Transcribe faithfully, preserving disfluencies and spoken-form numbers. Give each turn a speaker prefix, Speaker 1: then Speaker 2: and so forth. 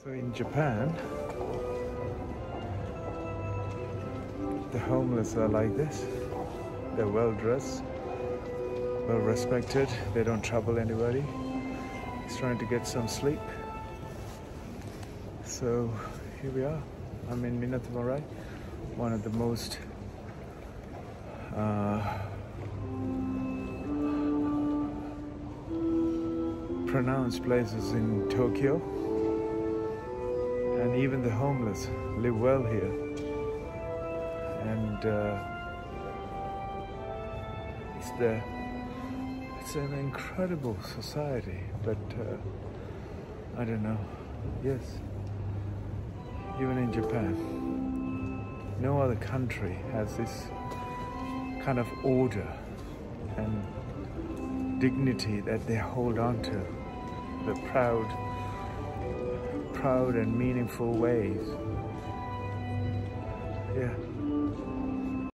Speaker 1: So in Japan, the homeless are like this. They're well dressed, well respected. They don't trouble anybody. He's trying to get some sleep. So here we are. I'm in Minato Marai, one of the most uh, pronounced places in Tokyo. And even the homeless live well here. And uh, it's the it's an incredible society, but uh, I don't know. Yes, even in Japan, no other country has this kind of order and dignity that they hold on to, the proud, proud and meaningful ways. Yeah.